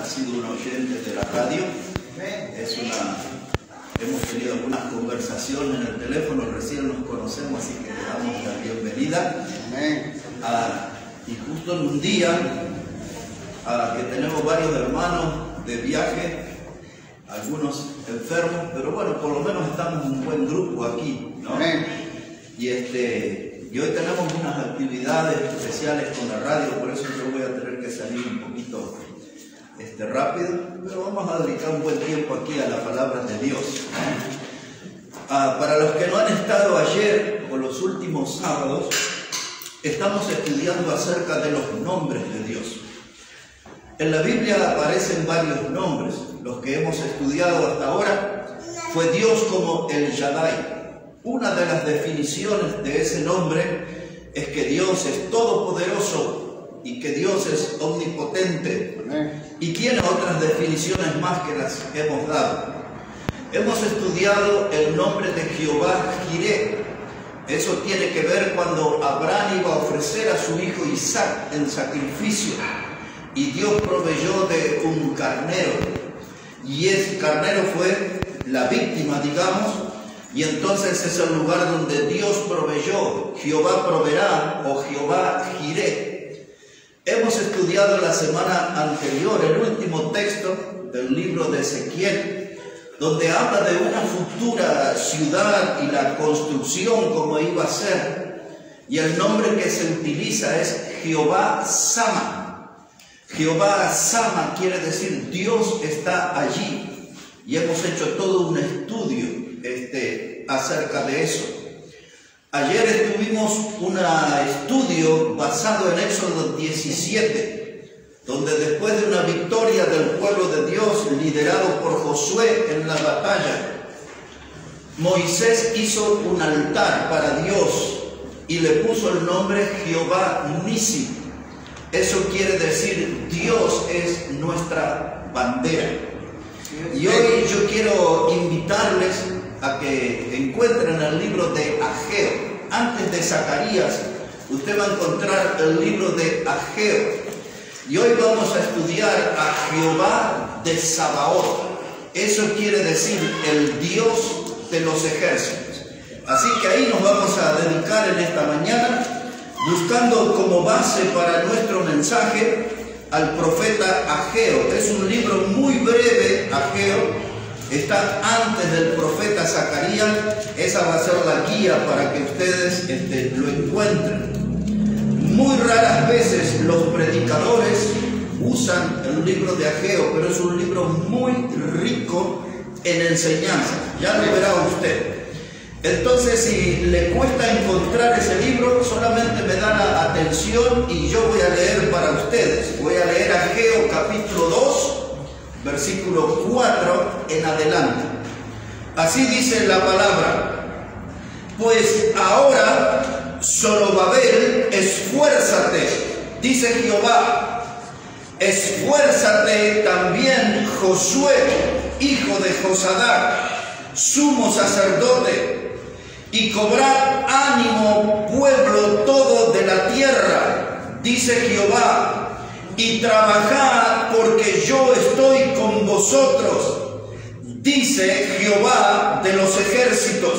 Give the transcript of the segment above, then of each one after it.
ha sido un oyente de la radio. Hemos tenido algunas conversaciones en el teléfono, recién nos conocemos, así que le damos la bienvenida. Y justo en un día que tenemos varios hermanos de viaje, algunos enfermos, pero bueno, por lo menos estamos un buen grupo aquí, ¿no? Y hoy tenemos unas actividades especiales con la radio, por eso yo voy a tener que salir un poquito rápido, pero vamos a dedicar un buen tiempo aquí a la palabra de Dios. Para los que no han estado ayer o los últimos sábados, estamos estudiando acerca de los nombres de Dios. En la Biblia aparecen varios nombres. Los que hemos estudiado hasta ahora fue Dios como el Shaddai. Una de las definiciones de ese nombre es que Dios es todopoderoso y que Dios es omnipotente. Y tiene otras definiciones más que las hemos dado. Hemos estudiado el nombre de Jehová Jireh. Eso tiene que ver cuando Abraham iba a ofrecer a su hijo Isaac en sacrificio. Y Dios proveyó de un carnero. Y ese carnero fue la víctima, digamos. Y entonces es el lugar donde Dios proveyó. Jehová proveerá o Jehová Jireh. Hemos estudiado la semana anterior el último texto del libro de Ezequiel, donde habla de una futura ciudad y la construcción como iba a ser. Y el nombre que se utiliza es Jehová Sama. Jehová Sama quiere decir Dios está allí. Y hemos hecho todo un estudio acerca de eso. Ayer estuvimos un estudio basado en Éxodo 17, donde después de una victoria del pueblo de Dios liderado por Josué en la batalla, Moisés hizo un altar para Dios y le puso el nombre Jehová Nissi. Eso quiere decir Dios es nuestra bandera. Y hoy yo quiero invitarles a que encuentren el libro de Ageo. Antes de Zacarías, usted va a encontrar el libro de Ageo. Y hoy vamos a estudiar a Jehová de Sabaoth. Eso quiere decir el Dios de los ejércitos. Así que ahí nos vamos a dedicar en esta mañana, buscando como base para nuestro mensaje al profeta Ageo. Es un libro muy breve, Ageo. Está antes del profeta Zacarías. Esa va a ser la guía para que ustedes lo encuentren. Muy raras veces los predicadores usan el libro de Ageo, pero es un libro muy rico en enseñanza. Ya lo verá usted. Entonces, si le cuesta encontrar ese libro, solamente me da la atención y yo voy a leer para ustedes. Voy a leer Ageo capítulo 2, versículo 4 en adelante. Así dice la palabra: pues ahora, Zorobabel, esfuérzate, dice Jehová, esfuérzate también Josué, hijo de Josadac, sumo sacerdote, y cobrad ánimo, pueblo todo de la tierra, dice Jehová, y trabajad, porque yo estoy con vosotros, dice Jehová de los ejércitos,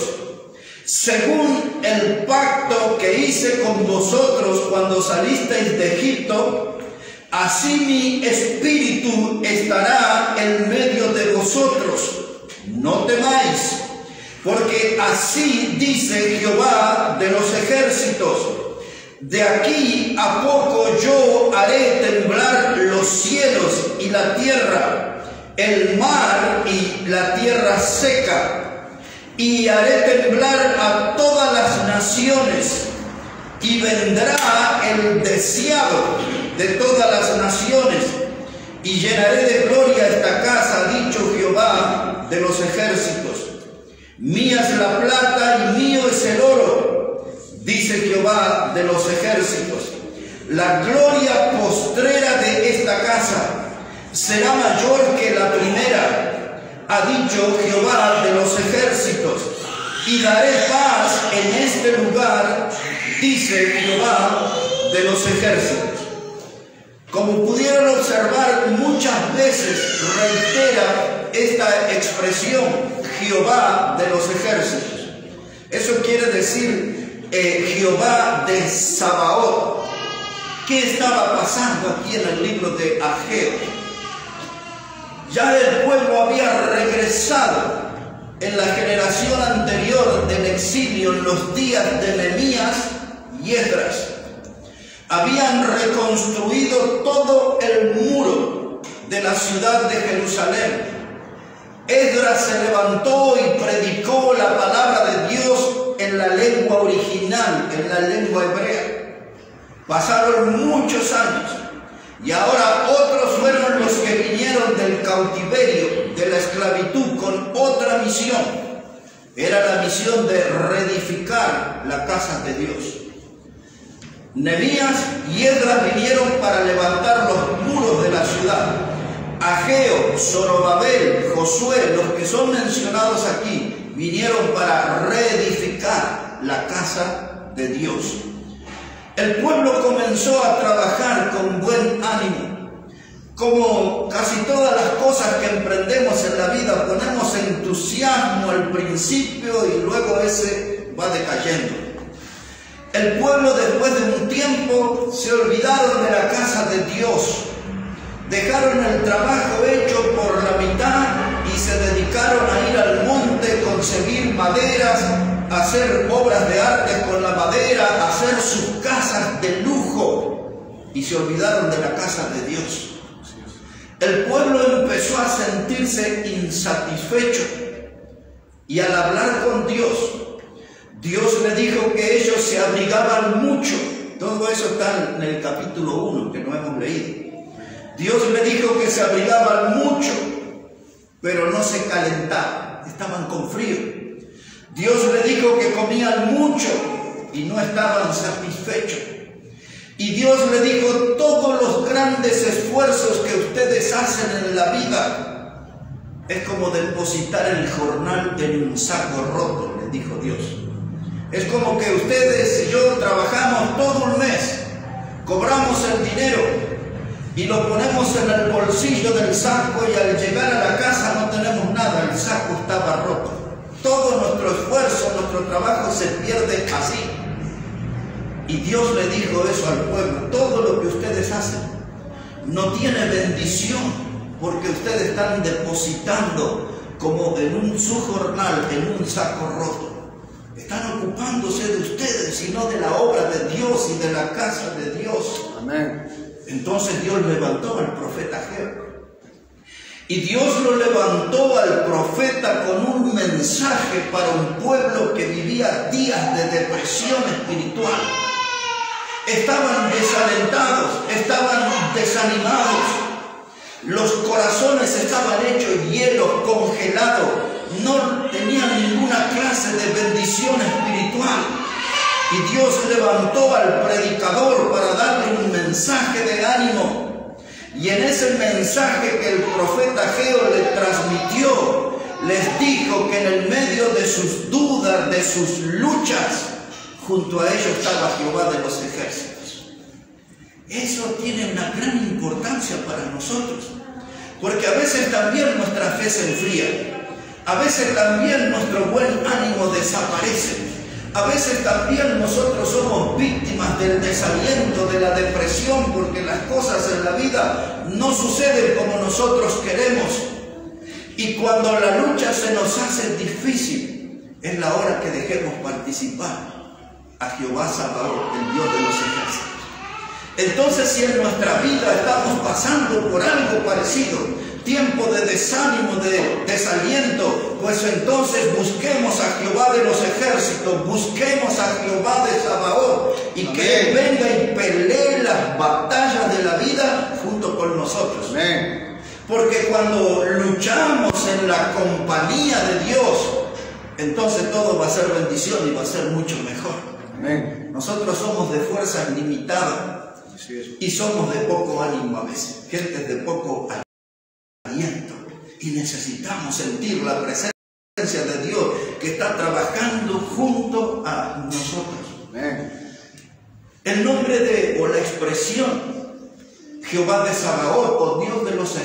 según el pacto que hice con vosotros cuando salisteis de Egipto, así mi espíritu estará en medio de vosotros. No temáis, porque así dice Jehová de los ejércitos: de aquí a poco yo haré temblar los cielos y la tierra, el mar y la tierra seca, y haré temblar a todas las naciones, y vendrá el deseado de todas las naciones, y llenaré de gloria esta casa, ha dicho Jehová de los ejércitos. Mía es la plata y mío es el oro, dice Jehová de los ejércitos. La gloria postrera de esta casa será mayor que la primera, ha dicho Jehová de los ejércitos. Y daré paz en este lugar, dice Jehová de los ejércitos. Como pudieron observar, muchas muchas veces reitera esta expresión, Jehová de los ejércitos. Eso quiere decir Jehová de Sabaoth. ¿Qué estaba pasando aquí en el libro de Ageo? Ya el pueblo había regresado en la generación anterior del exilio, en los días de Nehemías y Esdras. Habían reconstruido todo el muro de la ciudad de Jerusalén. Esdras se levantó y predicó la palabra de Dios en la lengua original, en la lengua hebrea. Pasaron muchos años y ahora otros fueron los que vinieron del cautiverio, de la esclavitud, con otra misión. Era la misión de reedificar la casa de Dios. Nehemías y Esdras vinieron para levantar los muros de la ciudad. Ageo, Zorobabel, Josué, los que son mencionados aquí, vinieron para reedificar la casa de Dios. El pueblo comenzó a trabajar con buen ánimo. Como casi todas las cosas que emprendemos en la vida, ponemos entusiasmo al principio y luego ese va decayendo. El pueblo, después de un tiempo, se olvidaron de la casa de Dios. Dejaron el trabajo hecho por la mitad y se dedicaron a ir al monte, conseguir maderas, hacer obras de arte con la madera, hacer sus casas de lujo, y se olvidaron de la casa de Dios. El pueblo empezó a sentirse insatisfecho, y al hablar con Dios, Dios le dijo que ellos se abrigaban mucho. Todo eso está en el capítulo 1 que no hemos leído. Dios le dijo que se abrigaban mucho, pero no se calentaban, estaban con frío. Dios le dijo que comían mucho y no estaban satisfechos. Y Dios le dijo, todos los grandes esfuerzos que ustedes hacen en la vida es como depositar el jornal en un saco roto, le dijo Dios. Es como que ustedes y yo trabajamos todo un mes, cobramos el dinero y lo ponemos en el bolsillo del saco, y al llegar a la casa no tenemos nada, el saco estaba roto. Todo nuestro esfuerzo, nuestro trabajo se pierde así. Y Dios le dijo eso al pueblo, todo lo que ustedes hacen no tiene bendición, porque ustedes están depositando como en un su jornal, en un saco roto. Están ocupándose de ustedes y no de la obra de Dios y de la casa de Dios. Amén. Entonces Dios levantó al profeta Ageo. Y Dios lo levantó al profeta con un mensaje para un pueblo que vivía días de depresión espiritual. Estaban desalentados, estaban desanimados. Los corazones estaban hechos hielo, congelados. No tenían ninguna clase de bendición espiritual. Y Dios levantó al predicador para darle un mensaje de ánimo. Y en ese mensaje que el profeta Ageo le transmitió, les dijo que en el medio de sus dudas, de sus luchas, junto a ellos estaba Jehová de los ejércitos. Eso tiene una gran importancia para nosotros, porque a veces también nuestra fe se enfría. A veces también nuestro buen ánimo desaparece. A veces también nosotros somos víctimas del desaliento, de la depresión, porque las cosas en la vida no suceden como nosotros queremos. Y cuando la lucha se nos hace difícil, es la hora que dejemos participar a Jehová Sabaoth, el Dios de los ejércitos. Entonces, si en nuestra vida estamos pasando por algo parecido, tiempo de desánimo, de desaliento, pues entonces busquemos a Jehová de los ejércitos, busquemos a Jehová de Sabaoth, y amén, que Él venga y pelee las batallas de la vida junto con nosotros. Amén. Porque cuando luchamos en la compañía de Dios, entonces todo va a ser bendición y va a ser mucho mejor. Amén. Nosotros somos de fuerza limitada y somos de poco ánimo a veces, gente de poco aliento, y necesitamos sentir la presencia de Dios que está trabajando junto a nosotros. Amén. El nombre de, o la expresión Jehová de Sabaoth, o Dios de los ejércitos,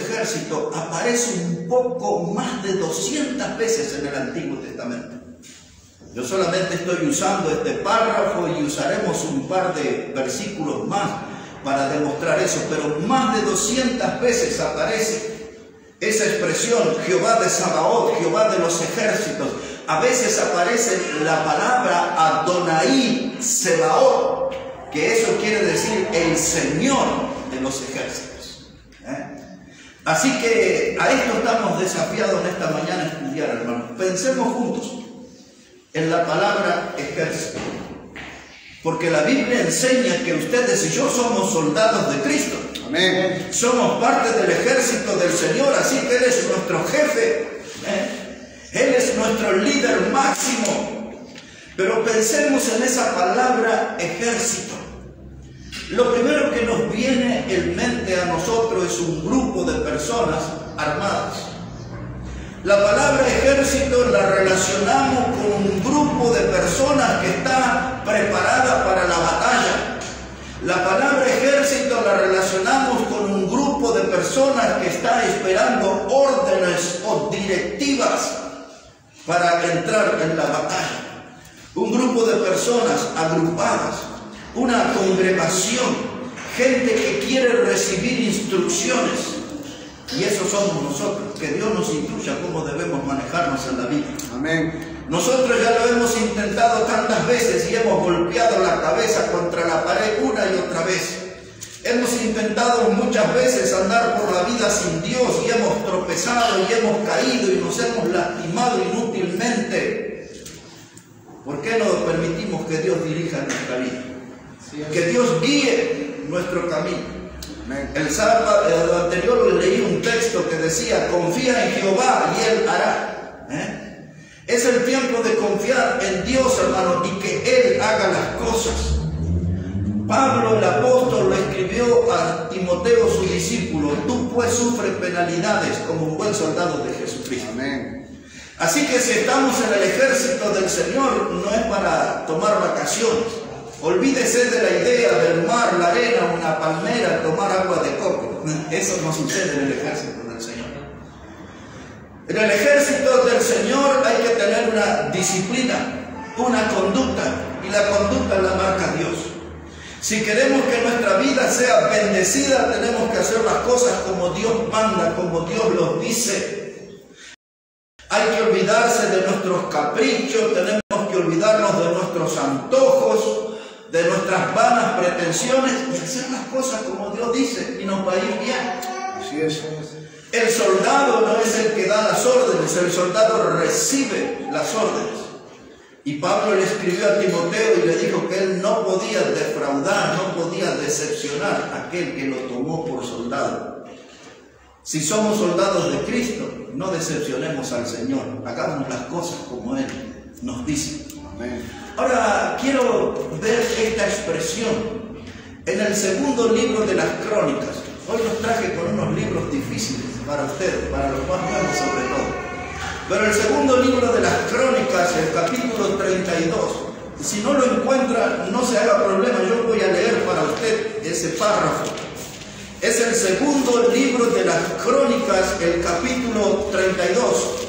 ejército aparece un poco más de 200 veces en el Antiguo Testamento. Yo solamente estoy usando este párrafo y usaremos un par de versículos más para demostrar eso, pero más de 200 veces aparece esa expresión, Jehová de Sabaoth, Jehová de los ejércitos. A veces aparece la palabra Adonai Sebaoth, que eso quiere decir el Señor de los ejércitos. Así que a esto estamos desafiados en esta mañana a estudiar, hermanos. Pensemos juntos en la palabra ejército, porque la Biblia enseña que ustedes y yo somos soldados de Cristo. Amén. Somos parte del ejército del Señor, así que Él es nuestro jefe, Él es nuestro líder máximo. Pero pensemos en esa palabra ejército. Lo primero que nos viene en mente a nosotros es un grupo de personas armadas. La palabra ejército la relacionamos con un grupo de personas que está preparada para la batalla. La palabra ejército la relacionamos con un grupo de personas que está esperando órdenes o directivas para entrar en la batalla. Un grupo de personas agrupadas, una congregación, gente que quiere recibir instrucciones. Y eso somos nosotros, que Dios nos instruya cómo debemos manejarnos en la vida. Amén. Nosotros ya lo hemos intentado tantas veces y hemos golpeado la cabeza contra la pared una y otra vez. Hemos intentado muchas veces andar por la vida sin Dios y hemos tropezado y hemos caído y nos hemos lastimado inútilmente. ¿Por qué no permitimos que Dios dirija nuestra vida? Que Dios guíe nuestro camino. El sábado anterior leí un texto que decía: confía en Jehová y Él hará. Es el tiempo de confiar en Dios, hermano, y que Él haga las cosas. Pablo el apóstol lo escribió a Timoteo, su discípulo: tú pues sufres penalidades como un buen soldado de Jesucristo. Amén. Así que si estamos en el ejército del Señor, no es para tomar vacaciones. Olvídese de la idea del mar, la arena, una palmera, tomar agua de coco. Eso no sucede en el ejército del Señor. En el ejército del Señor hay que tener una disciplina, una conducta, y la conducta la marca Dios. Si queremos que nuestra vida sea bendecida, tenemos que hacer las cosas como Dios manda, como Dios los dice. Hay que olvidarse de nuestros caprichos, tenemos que olvidarnos de nuestros antojos, de nuestras vanas pretensiones y hacer las cosas como Dios dice y nos va a ir bien. Así es. El soldado no es el que da las órdenes, el soldado recibe las órdenes. Y Pablo le escribió a Timoteo y le dijo que él no podía defraudar, no podía decepcionar a aquel que lo tomó por soldado. Si somos soldados de Cristo, no decepcionemos al Señor, hagamos las cosas como Él nos dice. Amén. Ahora quiero ver esta expresión en el segundo libro de las Crónicas. Hoy los traje con unos libros difíciles para ustedes, para los más nuevos sobre todo. Pero el segundo libro de las Crónicas, el capítulo 32, si no lo encuentra, no se haga problema, yo voy a leer para usted ese párrafo. Es el segundo libro de las Crónicas, el capítulo 32.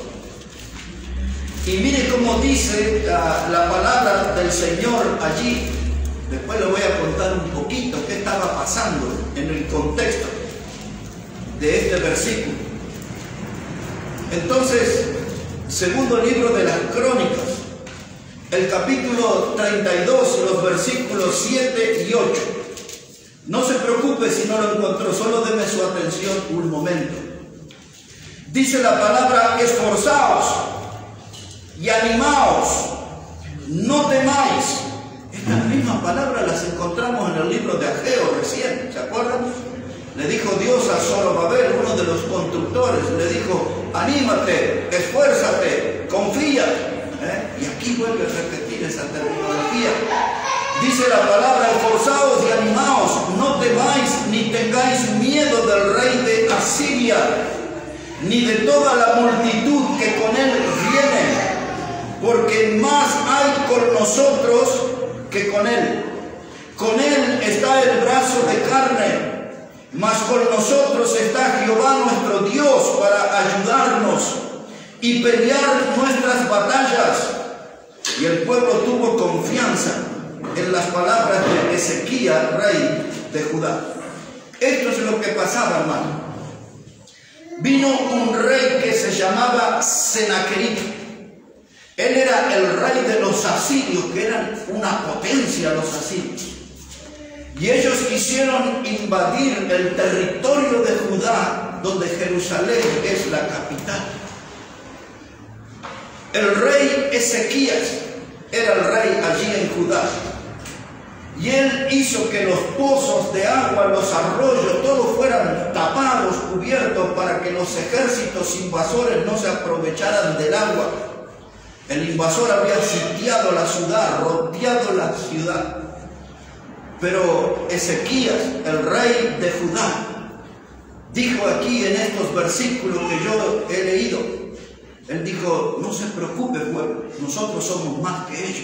Y mire cómo dice la palabra del Señor allí. Después le voy a contar un poquito qué estaba pasando en el contexto de este versículo. Entonces, segundo libro de las Crónicas, el capítulo 32, los versículos 7 y 8. No se preocupe si no lo encontró, solo deme su atención un momento. Dice la palabra: esforzaos y animaos, no temáis. Estas mismas palabras las encontramos en el libro de Ageo recién, ¿se acuerdan? Le dijo Dios a Zorobabel, uno de los constructores, le dijo: anímate, esfuérzate, confía. Y aquí vuelve a repetir esa terminología. Dice la palabra: esforzaos y animaos, no temáis ni tengáis miedo del rey de Asiria, ni de toda la multitud que con él viene, porque más hay con nosotros que con él. Con él está el brazo de carne, mas con nosotros está Jehová nuestro Dios para ayudarnos y pelear nuestras batallas. Y el pueblo tuvo confianza en las palabras de Ezequías, rey de Judá. Esto es lo que pasaba, hermano. Vino un rey que se llamaba Senaquerib. Él era el rey de los asirios, que eran una potencia los asirios. Y ellos quisieron invadir el territorio de Judá, donde Jerusalén es la capital. El rey Ezequías era el rey allí en Judá. Y él hizo que los pozos de agua, los arroyos, todos fueran tapados, cubiertos, para que los ejércitos invasores no se aprovecharan del agua. El invasor había sitiado la ciudad, rodeado la ciudad. Pero Ezequías, el rey de Judá, dijo aquí en estos versículos que yo he leído, él dijo: no se preocupe, pueblo, nosotros somos más que ellos.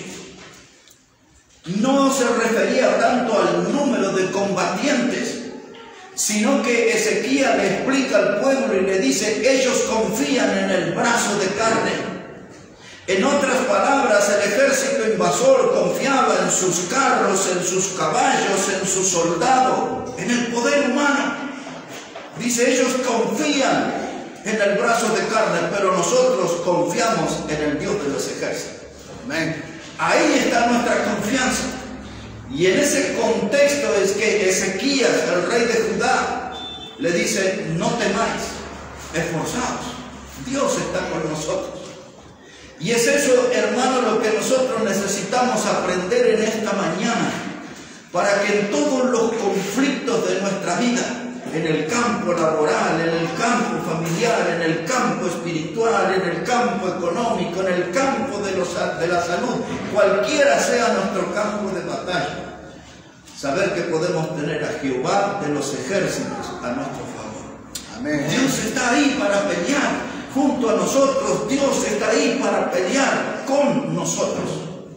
No se refería tanto al número de combatientes, sino que Ezequías le explica al pueblo y le dice: ellos confían en el brazo de carne. En otras palabras, el ejército invasor confiaba en sus carros, en sus caballos, en sus soldados, en el poder humano. Dice: ellos confían en el brazo de carne, pero nosotros confiamos en el Dios de los ejércitos. Amén. Ahí está nuestra confianza. Y en ese contexto es que Ezequías, el rey de Judá, le dice: no temáis, esforzaos, Dios está con nosotros. Y es eso, hermano, lo que nosotros necesitamos aprender en esta mañana, para que en todos los conflictos de nuestra vida, en el campo laboral, en el campo familiar, en el campo espiritual, en el campo económico, en el campo de la salud, cualquiera sea nuestro campo de batalla, saber que podemos tener a Jehová de los ejércitos a nuestro favor. Amén. Dios está ahí para pelear junto a nosotros. Dios está ahí para pelear con nosotros.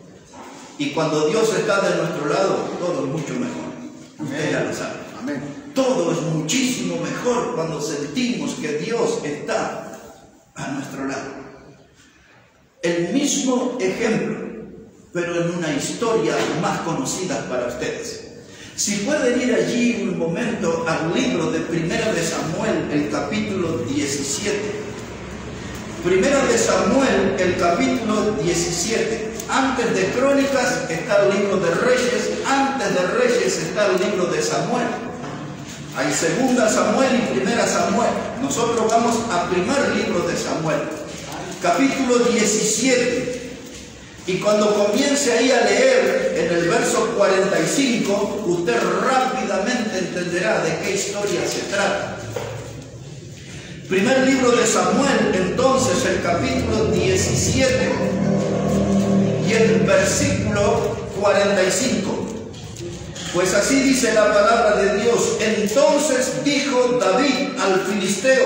Y cuando Dios está de nuestro lado, todo es mucho mejor. Usted ya lo sabe. Amén. Todo es muchísimo mejor cuando sentimos que Dios está a nuestro lado. El mismo ejemplo, pero en una historia más conocida para ustedes. Si pueden ir allí un momento al libro de Primera de Samuel, el capítulo 17. Primera de Samuel, el capítulo 17. Antes de Crónicas está el libro de Reyes, antes de Reyes está el libro de Samuel. Hay Segunda Samuel y Primera Samuel. Nosotros vamos al primer libro de Samuel, capítulo 17. Y cuando comience ahí a leer en el verso 45, usted rápidamente entenderá de qué historia se trata. Primer libro de Samuel, entonces, el capítulo 17 y el versículo 45. Pues así dice la palabra de Dios: entonces dijo David al filisteo: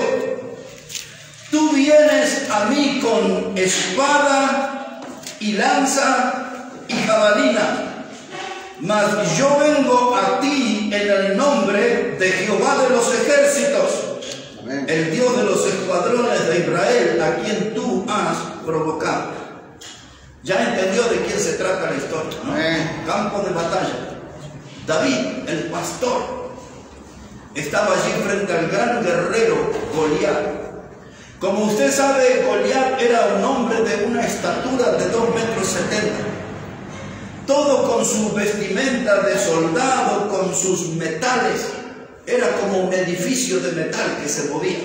tú vienes a mí con espada y lanza y jabalina, mas yo vengo a ti en el nombre de Jehová de los ejércitos, amén, el Dios de los escuadrones de Israel, a quien tú has provocado. Ya entendió de quién se trata la historia, ¿no? Campo de batalla. David, el pastor, estaba allí frente al gran guerrero Goliat. Como usted sabe, Goliat era un hombre de una estatura de 2,70 metros. Todo con su vestimenta de soldado, con sus metales. Era como un edificio de metal que se movía.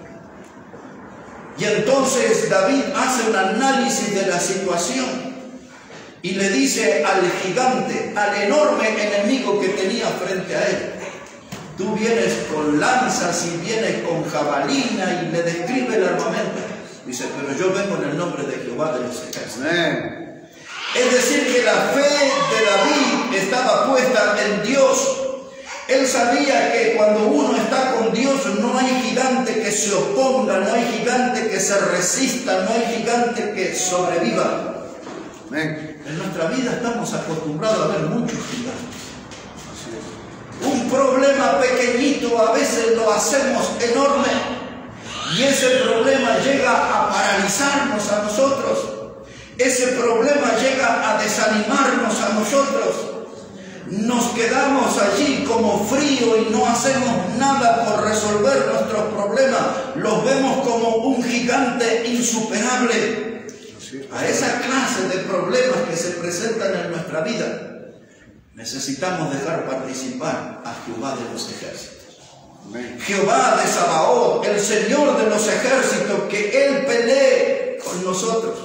Y entonces David hace un análisis de la situación y le dice al gigante, al enorme enemigo que tenía frente a él: tú vienes con lanzas y vienes con jabalina, y le describe el armamento. Dice: pero yo vengo en el nombre de Jehová de los ejércitos. Es decir, que la fe de David estaba puesta en Dios. Él sabía que cuando uno está con Dios no hay gigante que se oponga, no hay gigante que se resista, no hay gigante que sobreviva. En nuestra vida estamos acostumbrados a ver muchos gigantes. Un un problema pequeñito a veces lo hacemos enorme y ese problema llega a paralizarnos a nosotros. Ese problema llega a desanimarnos a nosotros. Nos quedamos allí como frío y no hacemos nada por resolver nuestros problemas. Los vemos como un gigante insuperable. A esa clase de problemas que se presentan en nuestra vida, necesitamos dejar participar a Jehová de los ejércitos. Amén. Jehová de Sabaoth, el Señor de los ejércitos, que Él pelee con nosotros.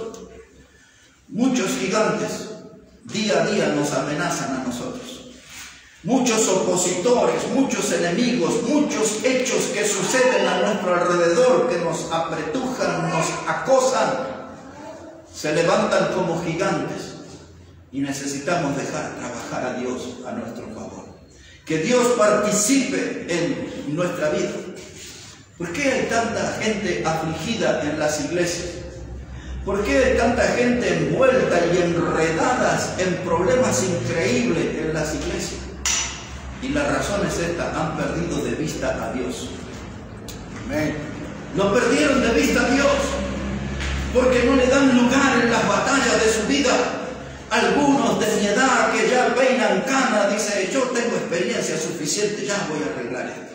Muchos gigantes día a día nos amenazan a nosotros. Muchos opositores, muchos enemigos, muchos hechos que suceden a nuestro alrededor, que nos apretujan, nos acosan, se levantan como gigantes y necesitamos dejar trabajar a Dios a nuestro favor. Que Dios participe en nuestra vida. ¿Por qué hay tanta gente afligida en las iglesias? ¿Por qué hay tanta gente envuelta y enredada en problemas increíbles en las iglesias? Y la razón es esta: han perdido de vista a Dios. Amén. No perdieron de vista a Dios, porque no le dan lugar en las batallas de su vida. Algunos de mi edad que ya peinan cana, dice: yo tengo experiencia suficiente, ya voy a arreglar esto.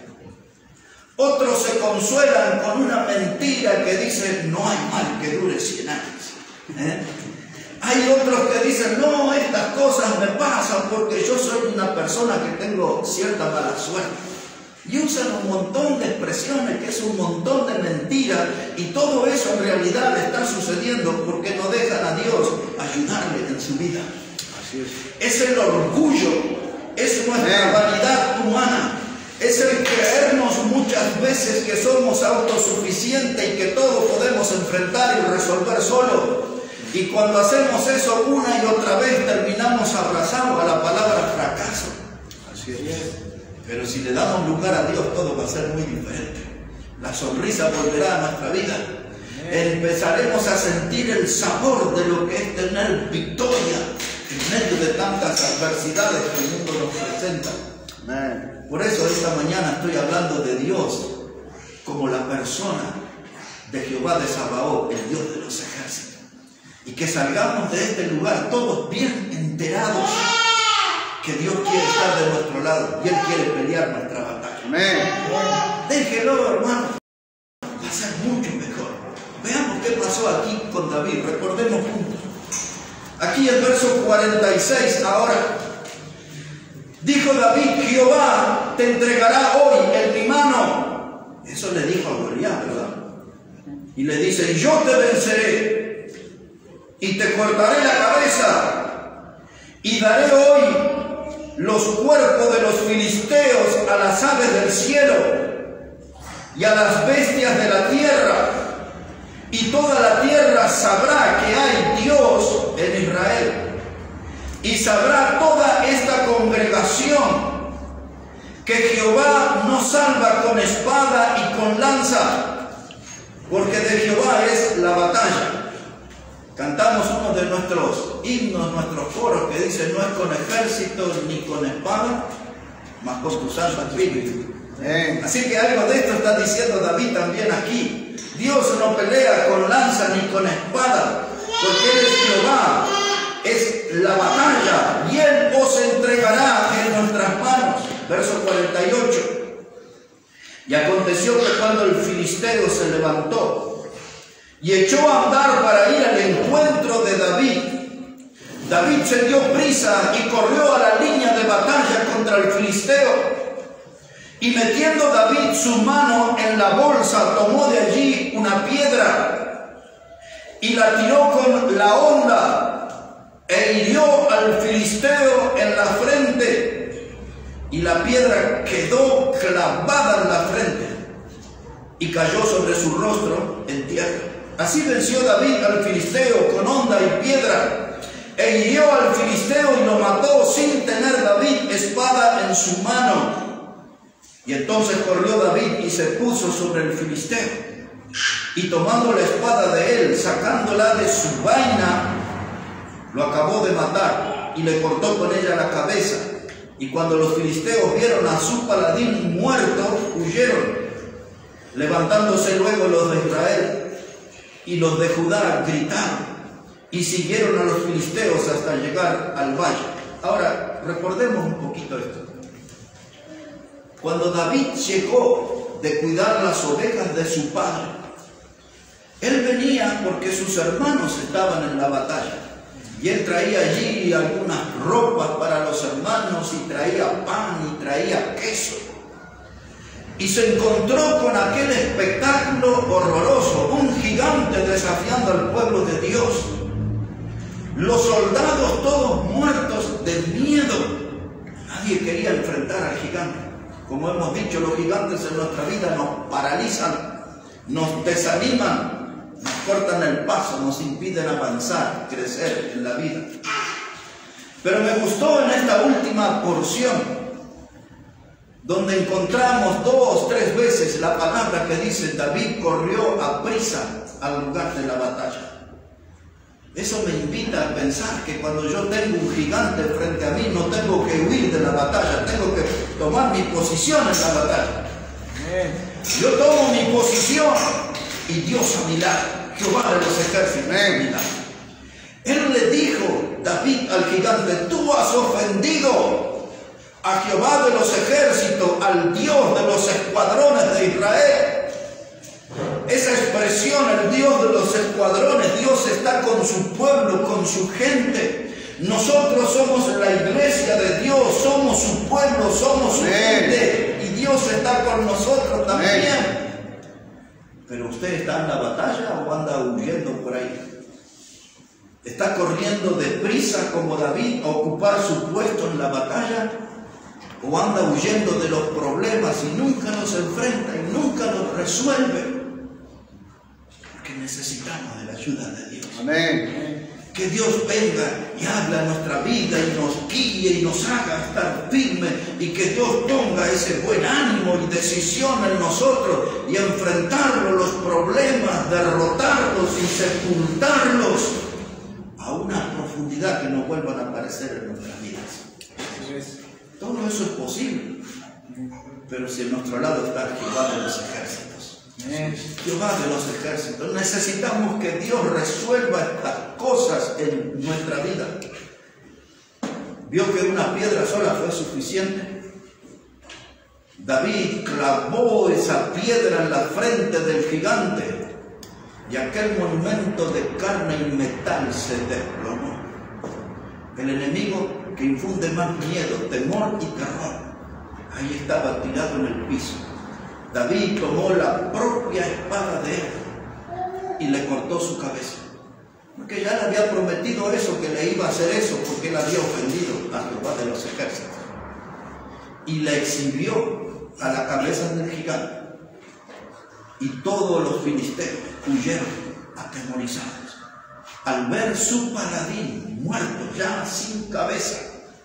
Otros se consuelan con una mentira que dice: no hay mal que dure 100 años. Hay otros que dicen: no, estas cosas me pasan porque yo soy una persona que tengo cierta mala suerte. Y usan un montón de expresiones que es un montón de mentiras, y todo eso en realidad le está sucediendo porque no dejan a Dios ayudarle en su vida. Así es el orgullo, es nuestra vanidad humana, es el creernos muchas veces que somos autosuficientes y que todo podemos enfrentar y resolver solo. Y cuando hacemos eso una y otra vez, terminamos abrazados a la palabra fracaso. Así es. Pero si le damos lugar a Dios, todo va a ser muy diferente. La sonrisa volverá a nuestra vida. Empezaremos a sentir el sabor de lo que es tener victoria en medio de tantas adversidades que el mundo nos presenta. Por eso esta mañana estoy hablando de Dios como la persona de Jehová de Sabaoth, el Dios de los ejércitos. Y que salgamos de este lugar todos bien enterados que Dios quiere estar de nuestro lado y Él quiere pelear nuestra batalla. Amén. Déjelo, hermano. Va a ser mucho mejor. Veamos qué pasó aquí con David. Recordemos juntos. Aquí el verso 46 ahora. Dijo David: Jehová te entregará hoy en mi mano. Eso le dijo a Goliat, ¿verdad? Y le dice: yo te venceré y te cortaré la cabeza y daré hoy los cuerpos de los filisteos a las aves del cielo y a las bestias de la tierra, y toda la tierra sabrá que hay Dios en Israel, y sabrá toda esta congregación que Jehová no salva con espada y con lanza, porque de Jehová es la batalla. Cantamos uno de nuestros himnos, nuestros coros, que dice: no es con ejército ni con espada, mas con tu santo espíritu. Así que algo de esto está diciendo David también aquí. Dios no pelea con lanza ni con espada, porque Él es Jehová, es la batalla, y Él os entregará en nuestras manos. Verso 48. Y aconteció que cuando el filisteo se levantó y echó a andar para ir al encuentro de David, David se dio prisa y corrió a la línea de batalla contra el filisteo. Y metiendo David su mano en la bolsa, tomó de allí una piedra y la tiró con la honda e hirió al filisteo en la frente, y la piedra quedó clavada en la frente y cayó sobre su rostro en tierra. Así venció David al filisteo con honda y piedra, e hirió al filisteo y lo mató sin tener David espada en su mano. Y entonces corrió David y se puso sobre el filisteo, y tomando la espada de él, sacándola de su vaina, lo acabó de matar y le cortó con ella la cabeza Y cuando los filisteos vieron a su paladín muerto, huyeron, levantándose luego los de Israel y los de Judá gritaron y siguieron a los filisteos hasta llegar al valle. Ahora, recordemos un poquito esto. Cuando David llegó de cuidar las ovejas de su padre, él venía porque sus hermanos estaban en la batalla. Y él traía allí algunas ropas para los hermanos, y traía pan, y traía queso. Y se encontró con aquel espectáculo horroroso, un gigante desafiando al pueblo de Dios. Los soldados todos muertos de miedo. Nadie quería enfrentar al gigante. Como hemos dicho, los gigantes en nuestra vida nos paralizan, nos desaniman, nos cortan el paso, nos impiden avanzar, crecer en la vida. Pero me gustó en esta última porción, donde encontramos 2 o 3 veces la palabra que dice: David corrió a prisa al lugar de la batalla. Eso me invita a pensar que cuando yo tengo un gigante frente a mí, no tengo que huir de la batalla, tengo que tomar mi posición en la batalla. Yo tomo mi posición y Dios a mi lado, Jehová de los ejércitos a mi lado. Él le dijo, David, al gigante: tú has ofendido a Jehová de los ejércitos, al Dios de los escuadrones de Israel. Esa expresión, el Dios de los escuadrones, Dios está con su pueblo, con su gente. Nosotros somos la iglesia de Dios, somos su pueblo, somos su gente, y Dios está con nosotros también. Pero usted está en la batalla o anda huyendo por ahí. ¿Está corriendo deprisa como David a ocupar su puesto en la batalla? ¿O anda huyendo de los problemas y nunca los enfrenta y nunca los resuelve? Porque necesitamos de la ayuda de Dios. Amén. Que Dios venga y hable a nuestra vida y nos guíe y nos haga estar firmes, y que Dios ponga ese buen ánimo y decisión en nosotros y enfrentarlos, los problemas, derrotarlos y sepultarlos a una profundidad que no vuelvan a aparecer en nuestras vidas. Todo eso es posible, pero si a nuestro lado está Jehová de los ejércitos, Jehová de los ejércitos, necesitamos que Dios resuelva estas cosas en nuestra vida. Vio que una piedra sola fue suficiente. David clavó esa piedra en la frente del gigante y aquel monumento de carne y metal se desplomó. El enemigo que infunde más miedo, temor y terror, ahí estaba tirado en el piso. David tomó la propia espada de él y le cortó su cabeza, porque ya le había prometido eso, que le iba a hacer eso, porque él había ofendido a Jehová de los ejércitos, y le exhibió a la cabeza del gigante, y todos los filisteos huyeron atemorizados al ver su paladín muerto, ya sin cabeza.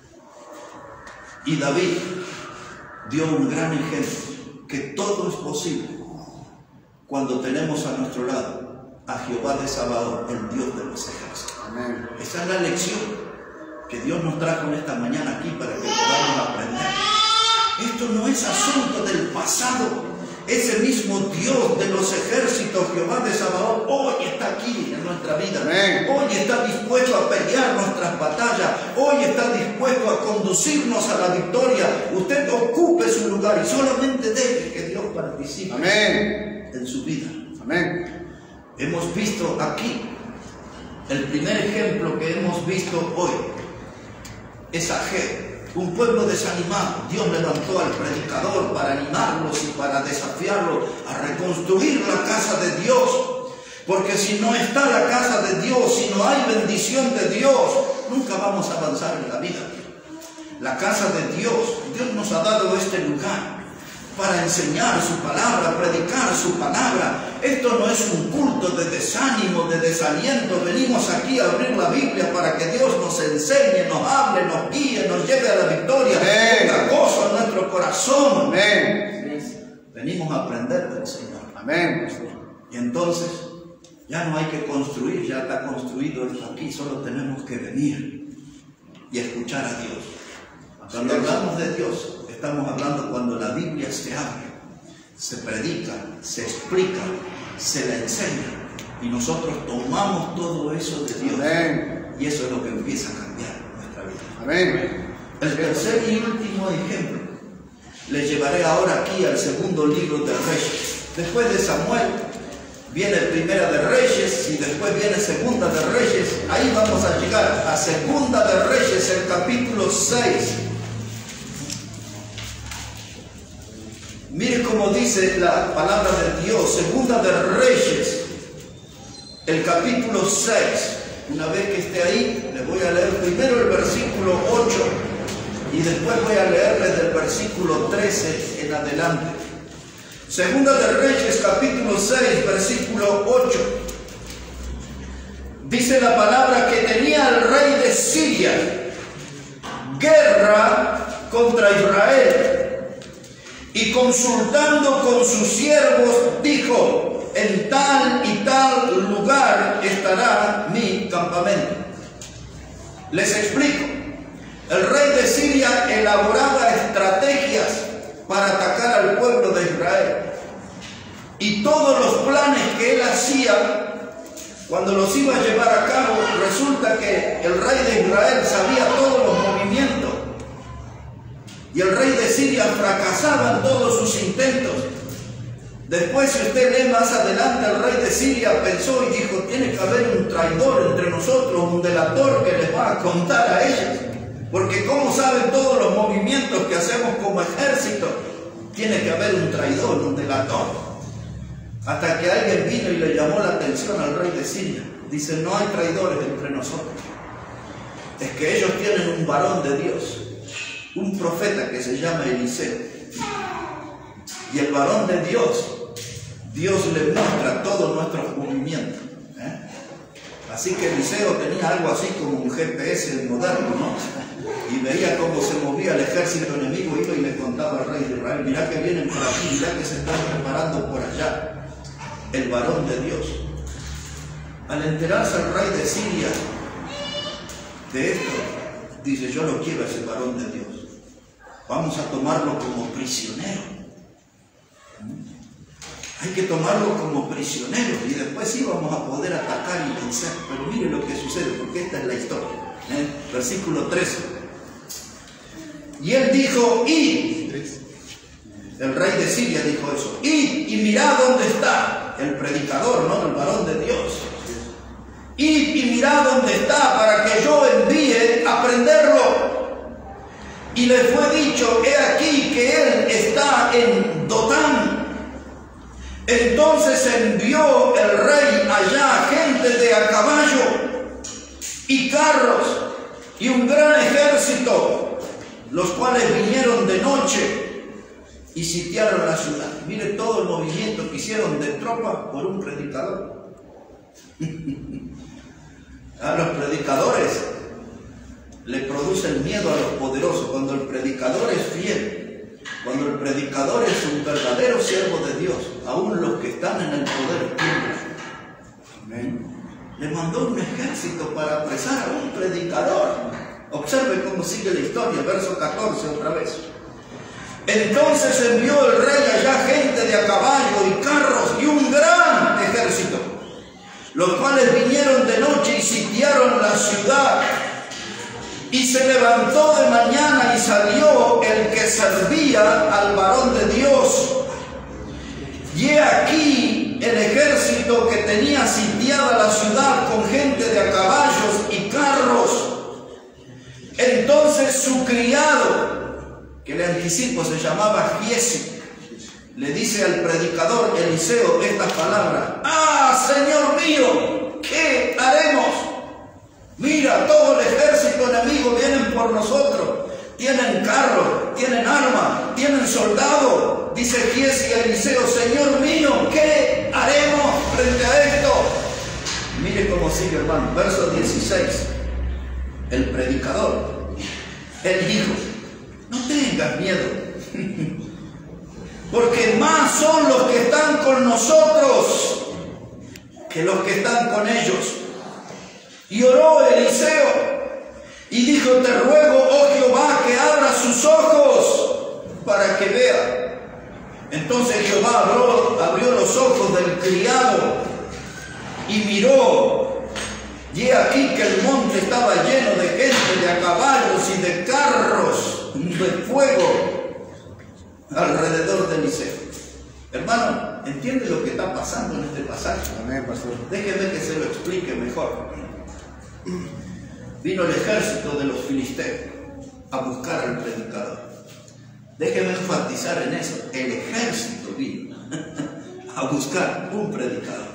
Y David dio un gran ejemplo, que todo es posible cuando tenemos a nuestro lado a Jehová de Sabaoth, el Dios de los ejércitos. Amén. Esa es la lección que Dios nos trajo en esta mañana aquí para que podamos aprender. Esto no es asunto del pasado. Ese mismo Dios de los ejércitos, Jehová de Sabaoth, hoy está aquí en nuestra vida. Amén. Hoy está dispuesto a pelear nuestras batallas. Hoy está dispuesto a conducirnos a la victoria. Usted ocupe su lugar y solamente deje que Dios participe. Amén. En su vida. Amén. Hemos visto aquí el primer ejemplo que hemos visto hoy. Es Ageo. Un pueblo desanimado. Dios levantó al predicador para animarlos y para desafiarlos a reconstruir la casa de Dios. Porque si no está la casa de Dios, si no hay bendición de Dios, nunca vamos a avanzar en la vida. La casa de Dios, Dios nos ha dado este lugar para enseñar su palabra, predicar su palabra. Esto no es un culto de desánimo, de desaliento. Venimos aquí a abrir la Biblia para que Dios nos enseñe, nos hable, nos guíe, nos lleve a la victoria, ponga gozo en nuestro corazón. Amén. Venimos a aprender del Señor. Amén. Y entonces ya no hay que construir, ya está construido esto aquí. Solo tenemos que venir y escuchar a Dios. Cuando hablamos de Dios, estamos hablando cuando la Biblia se abre, se predica, se explica, se la enseña. Y nosotros tomamos todo eso de Dios. Amén. Y eso es lo que empieza a cambiar nuestra vida. Amén. El tercer y último ejemplo, le llevaré ahora aquí al segundo libro de Reyes. Después de Samuel, viene Primera de Reyes y después viene Segunda de Reyes. Ahí vamos a llegar a Segunda de Reyes, el capítulo 6. Mire cómo dice la palabra de Dios, Segunda de Reyes, el capítulo 6. Una vez que esté ahí, les voy a leer primero el versículo 8 y después voy a leerles del versículo 13 en adelante. Segunda de Reyes, capítulo 6, versículo 8. Dice la palabra que tenía el rey de Siria guerra contra Israel. Y consultando con sus siervos, dijo: en tal y tal lugar estará mi campamento. Les explico. El rey de Siria elaboraba estrategias para atacar al pueblo de Israel. Y todos los planes que él hacía, cuando los iba a llevar a cabo, resulta que el rey de Israel sabía todos los movimientos. Y el rey de Siria fracasaba en todos sus intentos. Después, si usted lee más adelante, el rey de Siria pensó y dijo: tiene que haber un traidor entre nosotros, un delator que les va a contar a ellos. Porque como saben todos los movimientos que hacemos como ejército, tiene que haber un traidor, un delator. Hasta que alguien vino y le llamó la atención al rey de Siria. Dice: no hay traidores entre nosotros. Es que ellos tienen un varón de Dios, un profeta que se llama Eliseo. Y el varón de Dios, Dios le muestra todos nuestros movimientos. Así que Eliseo tenía algo así como un GPS moderno, ¿no? Y veía cómo se movía el ejército enemigo, iba y le contaba al rey de Israel: mirá que vienen por aquí, mirá que se están preparando por allá. El varón de Dios. Al enterarse el rey de Siria de esto, dice: yo no quiero a ese varón de Dios. Vamos a tomarlo como prisionero. Hay que tomarlo como prisionero y después sí vamos a poder atacar y vencer. Pero mire lo que sucede, porque esta es la historia. Versículo 13. Y él dijo: id. El rey de Siria dijo eso: id y mirad dónde está el predicador, no el varón de Dios. Id y mirad dónde está para que yo envíe a prenderlo. Y le fue dicho: he aquí que él está en Dotán. Entonces envió el rey allá gente de a caballo y carros y un gran ejército, los cuales vinieron de noche y sitiaron la ciudad. Mire todo el movimiento que hicieron de tropa por un predicador. A los predicadores le produce el miedo a los poderosos. Cuando el predicador es fiel, cuando el predicador es un verdadero siervo de Dios, aún los que están en el poder tiemblan. Amén. Le mandó un ejército para apresar a un predicador. Observe cómo sigue la historia, verso 14 otra vez. Entonces envió el rey allá gente de a caballo y carros y un gran ejército, los cuales vinieron de noche y sitiaron la ciudad. Y se levantó de mañana y salió el que servía al varón de Dios. Y he aquí el ejército que tenía sitiada la ciudad con gente de a caballos y carros. Entonces su criado, que le anticipo se llamaba Giesi, le dice al predicador Eliseo estas palabras: ¡ah, Señor mío! ¿Qué haremos? Mira, todo el ejército enemigo vienen por nosotros. Tienen carros, tienen armas, tienen soldados. Dice Giesi a Eliseo: Señor mío, ¿qué haremos frente a esto? Mire cómo sigue, hermano. Verso 16. El predicador, él dijo: no tengas miedo, porque más son los que están con nosotros que los que están con ellos. Y oró Eliseo Y dijo: te ruego, oh Jehová, que abra sus ojos para que vea. Entonces Jehová abrió los ojos del criado y miró, y he aquí que el monte estaba lleno de gente, de caballos y de carros de fuego alrededor de Eliseo. Hermano, ¿entiende lo que está pasando en este pasaje? Amén, pastor. Déjeme que se lo explique mejor. Vino el ejército de los filisteos a buscar al predicador. Déjeme enfatizar en eso. El ejército vino a buscar un predicador.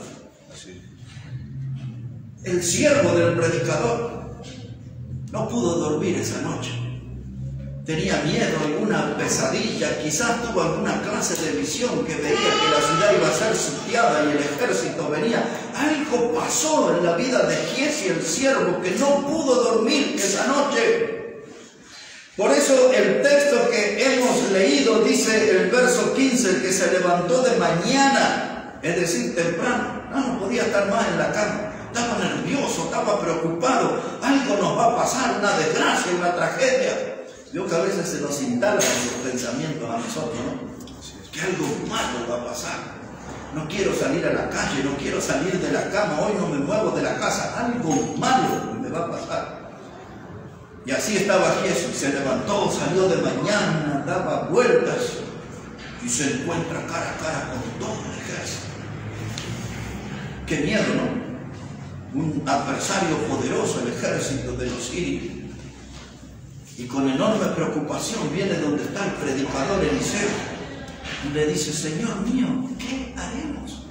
El siervo del predicador no pudo dormir esa noche. Tenía miedo, alguna pesadilla, quizás tuvo alguna clase de visión que veía que la ciudad iba a ser sitiada y el ejército venía. Algo pasó en la vida de Giezi, el siervo, que no pudo dormir esa noche. Por eso el texto que hemos leído dice el verso 15, que se levantó de mañana, es decir, temprano. No podía estar más en la cama. Estaba nervioso, estaba preocupado. Algo nos va a pasar, una desgracia, una tragedia. Veo que a veces se nos instalan esos pensamientos a nosotros, ¿no? Que algo malo va a pasar. No quiero salir a la calle, no quiero salir de la cama, hoy no me muevo de la casa. Algo malo me va a pasar. Y así estaba Jesús, se levantó, salió de mañana, daba vueltas y se encuentra cara a cara con todo el ejército. Qué miedo, ¿no? Un adversario poderoso, el ejército de los sirios. Y con enorme preocupación viene donde está el predicador Eliseo y le dice: Señor mío, ¿qué haremos?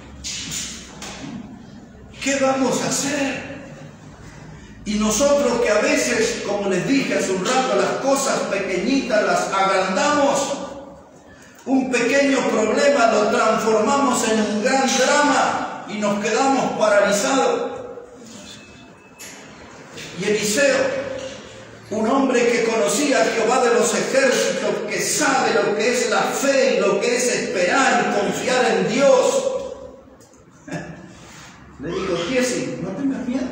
¿Qué vamos a hacer? Y nosotros que a veces, como les dije hace un rato, las cosas pequeñitas las agrandamos. Un pequeño problema lo transformamos en un gran drama y nos quedamos paralizados. Y Eliseo, un hombre que conocía a Jehová de los ejércitos, que sabe lo que es la fe y lo que es esperar y confiar en Dios, le dijo: Giezi, no tengas miedo.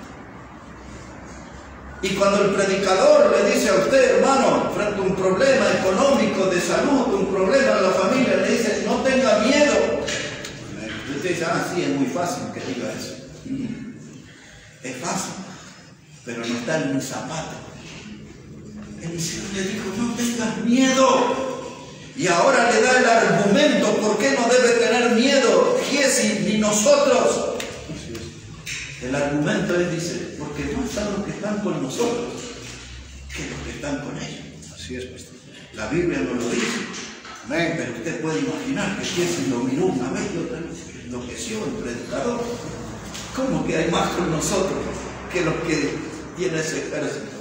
Y cuando el predicador le dice a usted, hermano, frente a un problema económico, de salud, un problema en la familia, le dice: no tenga miedo. Y usted dice: sí, es muy fácil que diga eso. Es fácil, pero no está en mi zapato. Eliseo le dijo: no tengas miedo. Y ahora le da el argumento por qué no debe tener miedo Giezi ni nosotros. El argumento es, dice: porque no están los que están con nosotros que los que están con ellos. Así es, pastor. La Biblia no lo dice. Amén. Pero usted puede imaginar que Giezi lo miró una vez y otra vez, enloqueció el predicador. ¿Cómo que hay más con nosotros que los que tiene ese ejército?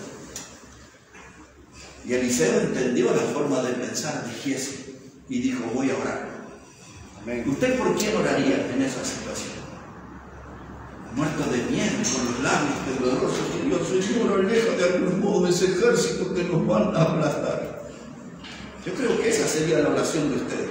Y Eliseo entendió la forma de pensar de Giezi y dijo: voy a orar. Amén. ¿Usted por quién oraría en esa situación? Muerto de miedo, con los labios temblorosos, y Dios: Señor, aleja de algún modo ese ejército que nos van a aplastar. Yo creo que esa sería la oración de usted.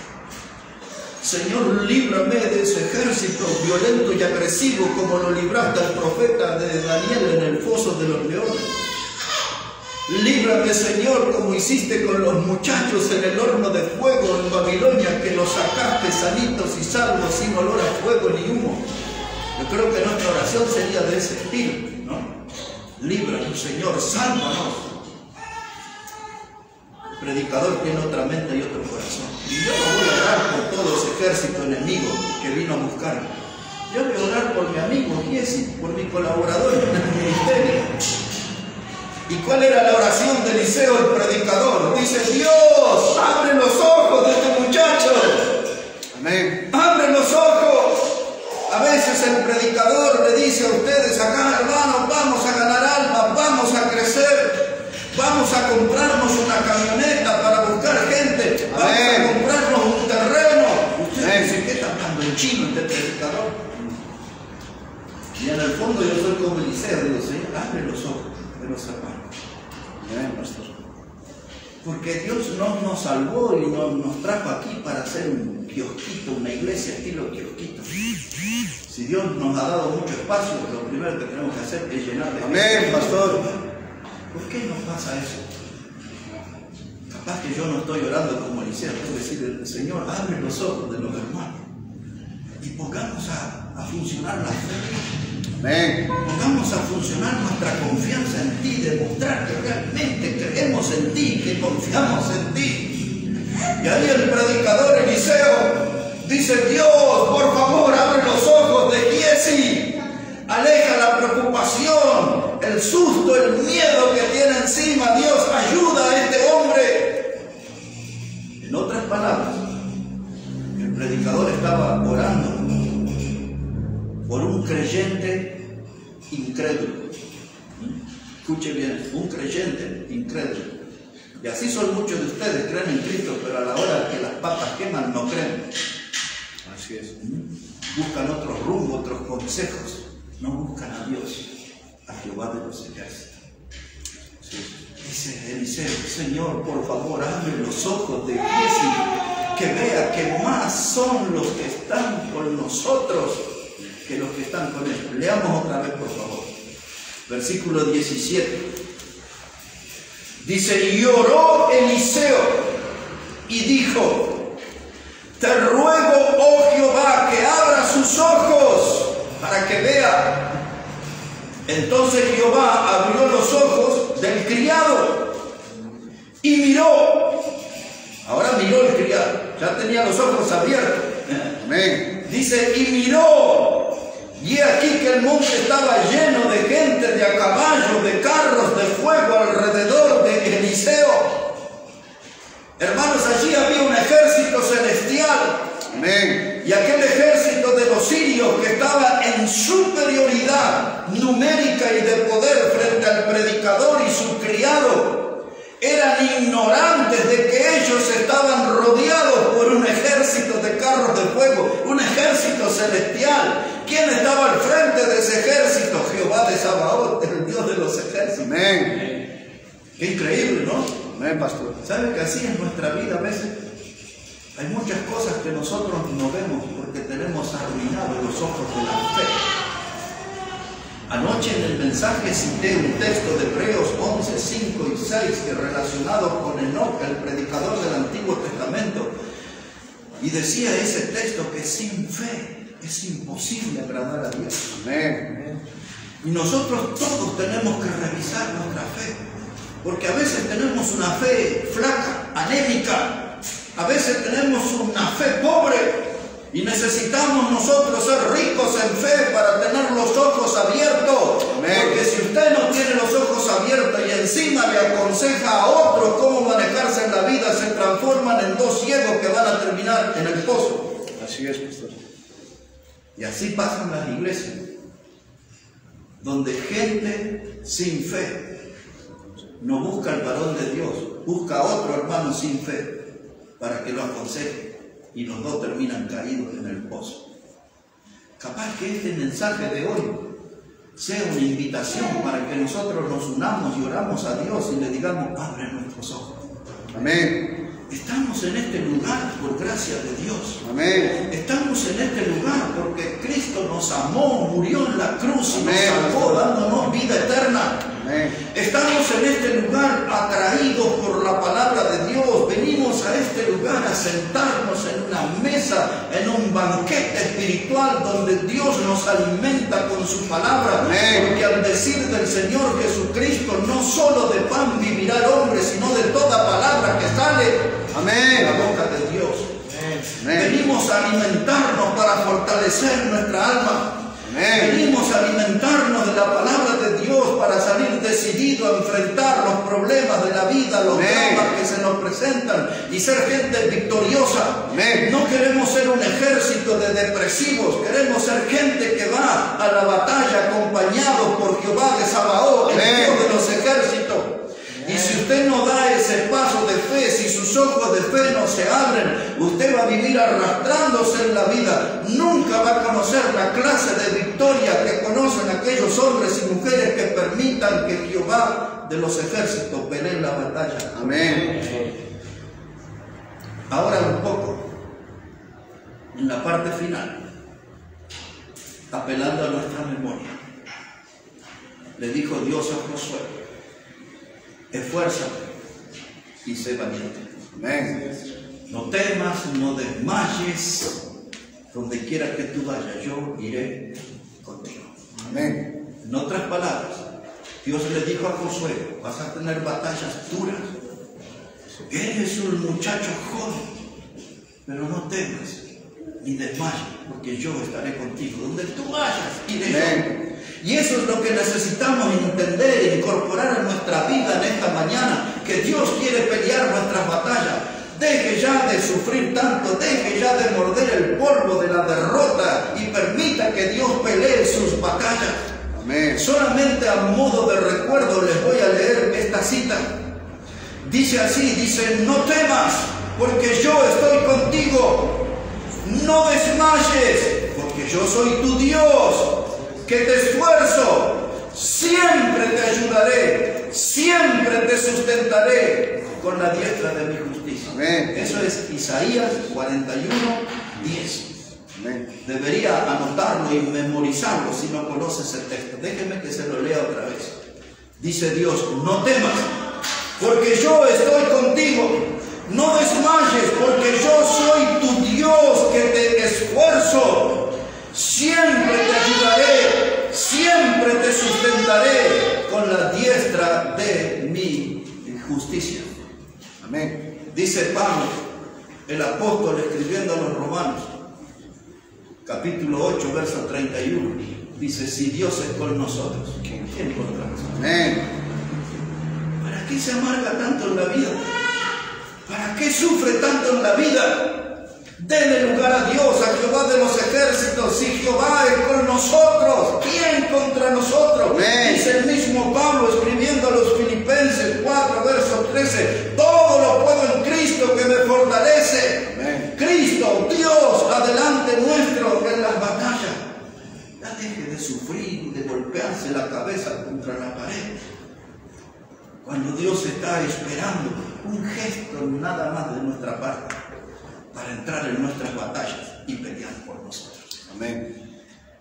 Señor, líbrame de ese ejército violento y agresivo, como lo libraste al profeta de Daniel en el foso de los leones. Líbrame, Señor, como hiciste con los muchachos en el horno de fuego en Babilonia, que los sacaste sanitos y salvos, sin olor a fuego ni humo. Yo creo que nuestra oración sería de ese estilo, ¿no? Líbranos, Señor, sálvanos. El predicador tiene otra mente y otro corazón. Y yo no voy a orar por todo ese ejército enemigo que vino a buscarme. Yo voy a orar por mi amigo Giezi, por mi colaborador en el ministerio. ¿Y cuál era la oración de Eliseo, el predicador? Dice: Dios, abre los ojos de este muchacho. Amén. Abre los ojos. A veces el predicador le dice a ustedes acá: hermanos, vamos a ganar almas, vamos a crecer, vamos a comprarnos una camioneta para buscar gente, vamos a comprarnos un terreno. Ustedes dicen: ¿qué está hablando en chino este predicador? Y en el fondo yo soy como Eliseo, digo: Señor, abre los ojos de los hermanos. Amén, pastor. Porque Dios no nos salvó y nos trajo aquí para hacer un kiosquito, una iglesia estilo kiosquito. Si Dios nos ha dado mucho espacio, lo primero que tenemos que hacer es llenar de Amén, pastor. ¿Por qué nos pasa eso? Capaz que yo no estoy orando como Eliseo, tengo que decir, Señor, abre los ojos de los hermanos y pongamos a funcionar la fe. Amén. Pongamos a funcionar nuestra confianza en ti, demostrar que realmente creemos en ti, que confiamos en ti. Y ahí el predicador Eliseo dice, Dios, por favor, abre los ojos de Giesi, aleja la preocupación, el susto, el miedo que tiene encima. Dios, ayuda a este hombre. En otras palabras, el predicador estaba orando por un creyente incrédulo. Escuche bien, un creyente incrédulo. Y así son muchos de ustedes, creen en Cristo, pero a la hora que las papas queman no creen. Así es. Buscan otros rumbos, otros consejos. No buscan a Dios, a Jehová de los ejércitos. Dice Eliseo, Señor, por favor, abre los ojos de Giesi, que vea que más son los que están con nosotros que los que están con él. Leamos otra vez, por favor. Versículo 17. Dice, y oró Eliseo y dijo, te ruego, oh Jehová, que abra sus ojos para que vea. Entonces Jehová abrió los ojos del criado y miró. Ahora miró el criado, ya tenía los ojos abiertos. Amén. Dice, y miró. Y aquí que el monte estaba lleno de gente, de a caballo, de carros, de fuego alrededor de Eliseo. Hermanos, allí había un ejército celestial. Amén. Y aquel ejército de los sirios que estaba en superioridad numérica y de poder frente al predicador y su criado, eran ignorantes de que ellos estaban rodeados por un ejército de carros de fuego, un ejército celestial. ¿Quién estaba al frente de ese ejército? Jehová de Sabaoth, el Dios de los ejércitos. Amén. Qué increíble, ¿no? Amén, pastor. ¿Sabe que así en nuestra vida a veces hay muchas cosas que nosotros no vemos porque tenemos arruinados los ojos de la fe? Anoche en el mensaje cité un texto de Hebreos 11, 5 y 6 que relacionado con Enoc, el predicador del Antiguo Testamento, y decía ese texto que sin fe es imposible agradar a Dios. Amén. Y nosotros todos tenemos que revisar nuestra fe, porque a veces tenemos una fe flaca, anémica, a veces tenemos una fe pobre, y necesitamos nosotros ser ricos en fe para tener los ojos abiertos. Amén. Porque si usted no tiene los ojos abiertos y encima le aconseja a otros cómo manejarse en la vida, se transforman en dos ciegos que van a terminar en el pozo. Así es, pastor. Y así pasan las iglesias, donde gente sin fe no busca al varón de Dios, busca a otro hermano sin fe para que lo aconseje. Y los dos terminan caídos en el pozo. Capaz que este mensaje de hoy sea una invitación para que nosotros nos unamos y oramos a Dios y le digamos, abre nuestros ojos. Amén. Estamos en este lugar por gracia de Dios. Amén. Estamos en este lugar porque Cristo nos amó, murió en la cruz y nos Amén. salvó dándonos vida eterna. Amén. Estamos en este lugar atraídos por la palabra de Dios. Venimos a este lugar a sentarnos en una mesa, en un banquete espiritual donde Dios nos alimenta con su palabra. Amén. Porque al decir del Señor Jesucristo, no solo de pan vivirá el hombre, sino de toda palabra que sale de Amén. la boca de Dios. Amén. Venimos a alimentarnos para fortalecer nuestra alma. Amén. Venimos a alimentarnos de la palabra de Dios para salir decidido a enfrentar los problemas de la vida, los Amén. dramas que se nos presentan y ser gente victoriosa. Amén. No queremos ser un ejército de depresivos, queremos ser gente que va a la batalla acompañados por Jehová de Sabaoth, el Amén. Dios de los ejércitos. Y si usted no da ese paso de fe, si sus ojos de fe no se abren, usted va a vivir arrastrándose en la vida. Nunca va a conocer la clase de victoria que conocen aquellos hombres y mujeres que permitan que Jehová de los ejércitos pelee la batalla. Amén. Ahora un poco, en la parte final, apelando a nuestra memoria, le dijo Dios a Josué, esfuérzate y sé valiente. Amén. No temas, no desmayes. Donde quiera que tú vayas, yo iré contigo. Amén. En otras palabras, Dios le dijo a Josué: vas a tener batallas duras. Eres un muchacho joven, pero no temas ni desmayes, porque yo estaré contigo. Donde tú vayas, iré yo. Y eso es lo que necesitamos entender e incorporar en nuestra vida en esta mañana, que Dios quiere pelear nuestras batallas. Deje ya de sufrir tanto, deje ya de morder el polvo de la derrota y permita que Dios pelee sus batallas. Amén. Solamente a modo de recuerdo les voy a leer esta cita. Dice así, dice: no temas, porque yo estoy contigo. No desmayes, porque yo soy tu Dios, que te esfuerzo. Siempre te ayudaré, siempre te sustentaré con la diestra de mi justicia. Amén. Eso es Isaías 41:10. Amén. Debería anotarlo y memorizarlo si no conoce ese texto. Déjeme que se lo lea otra vez. Dice Dios: no temas, porque yo estoy contigo. No desmayes, porque yo soy tu Dios, que te esfuerzo. Siempre te ayudaré, siempre te sustentaré con la diestra de mi justicia. Amén. Dice Pablo, el apóstol, escribiendo a los Romanos, capítulo 8, verso 31. Dice: si Dios es con nosotros, ¿quién contra nosotros? Amén. ¿Para qué se amarga tanto en la vida? ¿Para qué sufre tanto en la vida? Denle lugar a Dios, a Jehová de los ejércitos. Si Jehová es con nosotros, ¿quién contra nosotros? Amén. Dice el mismo Pablo, escribiendo a los Filipenses 4, verso 13: todo lo puedo en Cristo que me fortalece. Amén. Cristo, Dios, adelante nuestro en las batallas. Ya deje de sufrir y de golpearse la cabeza contra la pared, cuando Dios está esperando un gesto nada más de nuestra parte para entrar en nuestras batallas y pelear por nosotros. Amén.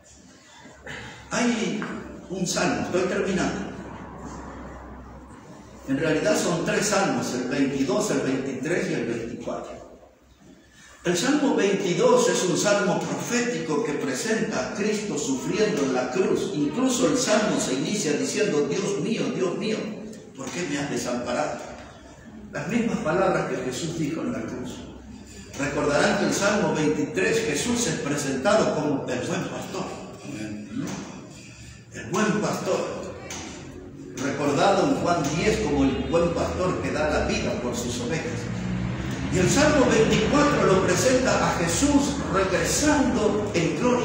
Hay un salmo, estoy terminando. En realidad son 3 salmos, el 22, el 23 y el 24. El Salmo 22 es un salmo profético que presenta a Cristo sufriendo en la cruz. Incluso el salmo se inicia diciendo: Dios mío, ¿por qué me has desamparado? Las mismas palabras que Jesús dijo en la cruz. Recordarán que el Salmo 23 Jesús es presentado como el buen pastor. El buen pastor. Recordado en Juan 10 como el buen pastor que da la vida por sus ovejas. Y el Salmo 24 lo presenta a Jesús regresando en gloria.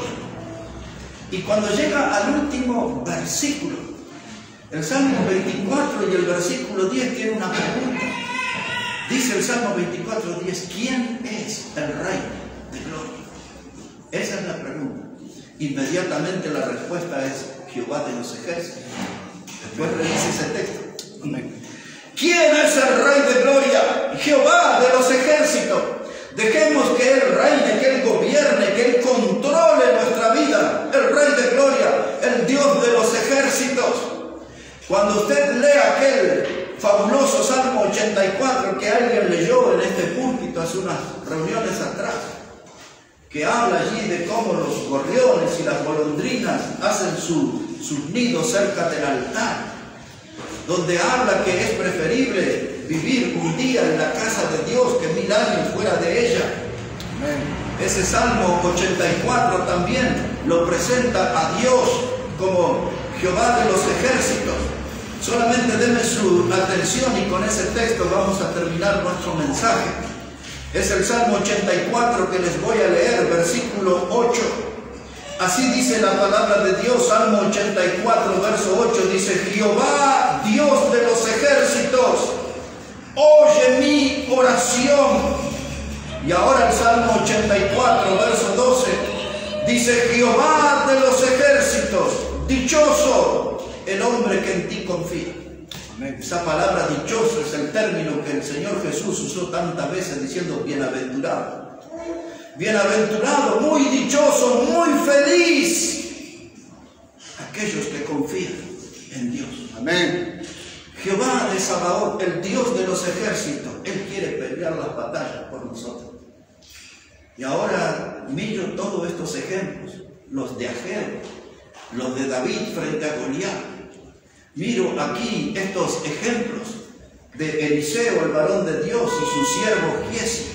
Y cuando llega al último versículo, el Salmo 24 y el versículo 10 tiene una pregunta. Dice el Salmo 24:10: ¿quién es el Rey de gloria? Esa es la pregunta. Inmediatamente la respuesta es: Jehová de los ejércitos. Después revisa ese texto. Amén. ¿Quién es el Rey de gloria? Jehová de los ejércitos. Dejemos que Él reine, que Él gobierne, que Él controle nuestra vida. El Rey de gloria, el Dios de los ejércitos. Cuando usted lea aquel fabuloso Salmo 84 que alguien leyó en este púlpito hace unas reuniones atrás, que habla allí de cómo los gorriones y las golondrinas hacen sus nidos cerca del altar, donde habla que es preferible vivir un día en la casa de Dios que 1000 años fuera de ella. Ese Salmo 84 también lo presenta a Dios como Jehová de los ejércitos. Solamente denme su atención y con ese texto vamos a terminar nuestro mensaje. Es el Salmo 84 que les voy a leer, versículo 8. Así dice la palabra de Dios, Salmo 84, verso 8, dice: Jehová, Dios de los ejércitos, oye mi oración. Y ahora el Salmo 84, verso 12, dice: Jehová de los ejércitos, dichoso el hombre que en ti confía. Amén. Esa palabra dichoso es el término que el Señor Jesús usó tantas veces diciendo bienaventurado. Bienaventurado, muy dichoso, muy feliz aquellos que confían en Dios. Amén. Jehová de Sabaoth, el Dios de los ejércitos, Él quiere pelear las batallas por nosotros. Y ahora miro todos estos ejemplos, los de Ageo, los de David frente a Goliat. Miro aquí estos ejemplos de Eliseo, el varón de Dios, y su siervo Giezi.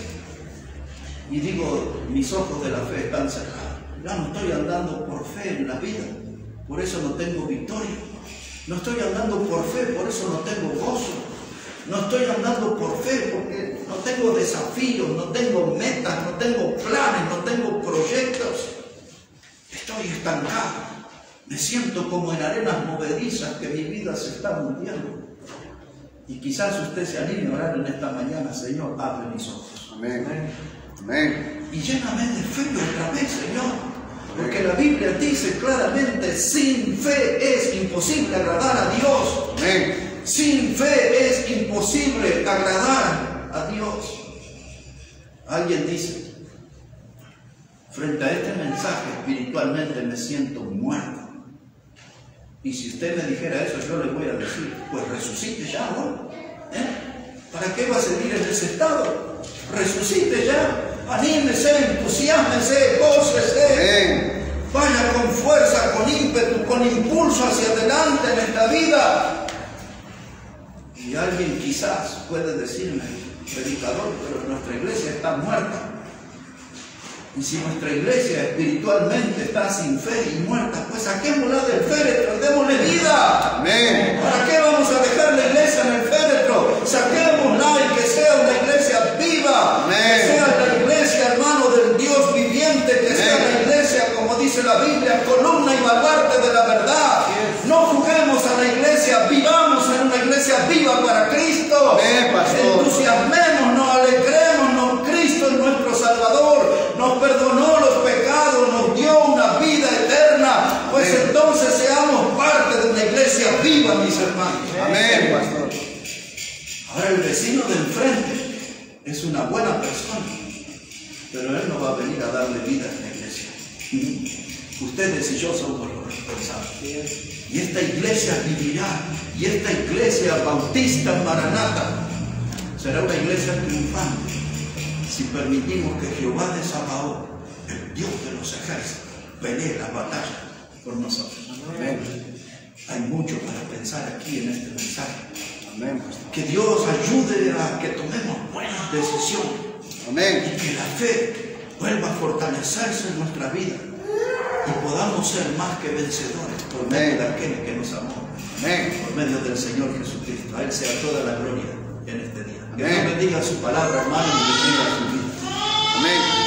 Y digo, mis ojos de la fe están cerrados. Ya no estoy andando por fe en la vida, por eso no tengo victoria. No estoy andando por fe, por eso no tengo gozo. No estoy andando por fe porque no tengo desafíos, no tengo metas, no tengo planes, no tengo proyectos. Estoy estancado. Me siento como en arenas movedizas que mi vida se está hundiendo. Y quizás usted se anime a orar en esta mañana: Señor, abre mis ojos. Amén. Amén. Y lléname de fe otra vez, Señor. Porque la Biblia dice claramente: sin fe es imposible agradar a Dios. Amén. Sin fe es imposible agradar a Dios. Alguien dice: frente a este mensaje espiritualmente me siento muerto. Y si usted me dijera eso, yo le voy a decir: pues resucite ya, ¿no? ¿Para qué va a seguir en ese estado? Resucite ya. Anímese, entusiásmese, gócese. Vaya con fuerza, con ímpetu, con impulso hacia adelante en esta vida. Y alguien quizás puede decirme: predicador, pero nuestra iglesia está muerta. Y si nuestra iglesia espiritualmente está sin fe y muerta, pues saquémosla del féretro, démosle vida. Amén. ¿Para qué vamos a dejar la iglesia en el féretro? Saquémosla y que sea una iglesia viva. Amén. Que sea la iglesia, hermano, del Dios viviente. Que sea la iglesia, como dice la Biblia, columna y baluarte de la verdad. No juguemos a la iglesia, vivamos en una iglesia viva para Cristo. Amén, pastor. Entusiasmémonos, alegrémonos. Cristo es nuestro Salvador. Nos perdonó los pecados, nos dio una vida eterna. Pues Amén. entonces seamos parte de una iglesia viva, mis hermanos. Amén, pastor. Ahora el vecino de enfrente es una buena persona, pero él no va a venir a darle vida a la iglesia. Ustedes y yo somos los responsables. Y esta iglesia vivirá. Y esta iglesia bautista Maranata será una iglesia triunfante si permitimos que Jehová de Sabaoth, el Dios de los ejércitos, pelee la batalla por nosotros. Amén. Hay mucho para pensar aquí en este mensaje. Amén, pastor. Que Dios ayude a que tomemos buenas decisiones. Amén. Y que la fe vuelva a fortalecerse en nuestra vida. Y podamos ser más que vencedores por medio de aquel que nos amó. Amén. Por medio del Señor Jesucristo. A Él sea toda la gloria en este día. Que Amén. Dios bendiga su palabra, hermano, y bendiga su vida. Amén.